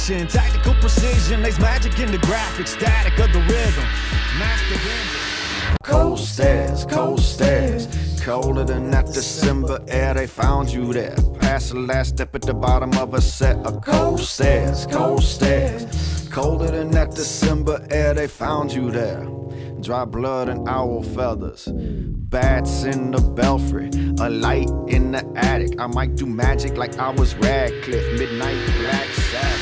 vision, tactical precision. There's magic in the graphics, static of the rhythm. Master engine. Cold stairs, colder than that December air. They found you there. Past the last step at the bottom of a set of cold stairs, colder than that December air. They found you there. Dry blood and owl feathers, bats in the belfry, a light in the attic. I might do magic like I was Radcliffe, midnight black Sabbath.